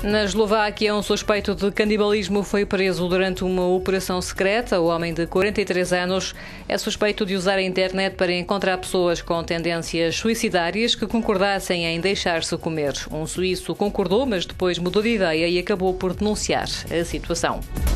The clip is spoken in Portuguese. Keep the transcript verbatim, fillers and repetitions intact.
Na Eslováquia, um suspeito de canibalismo foi preso durante uma operação secreta. O homem de quarenta e três anos é suspeito de usar a internet para encontrar pessoas com tendências suicidárias que concordassem em deixar-se comer. Um suíço concordou, mas depois mudou de ideia e acabou por denunciar a situação.